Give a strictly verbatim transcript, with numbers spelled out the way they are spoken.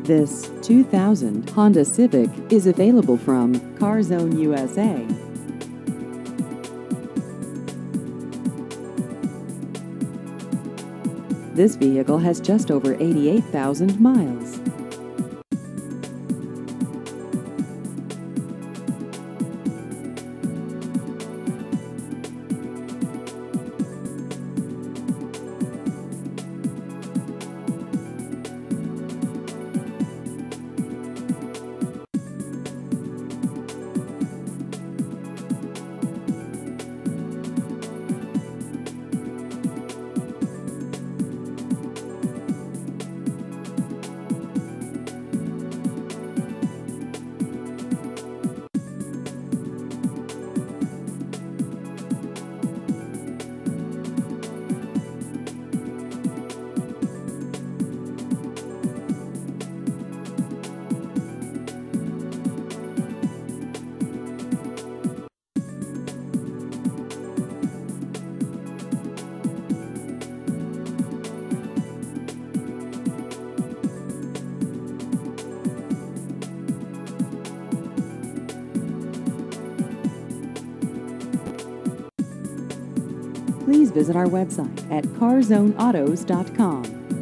This two thousand Honda Civic is available from CarZone U S A. This vehicle has just over eighty-eight thousand miles. Please visit our website at car zone autos dot com.